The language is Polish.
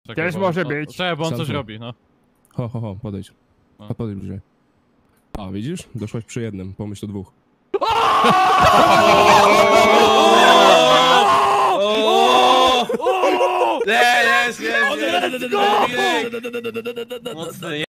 Też bo może on- być. Czekaj, bo on coś Sam tu. robi, no. Ho, podejdź. No. A podejdź bliżej. A, widzisz? Doszłaś przy jednym, pomyśl o dwóch. Jest! Mocny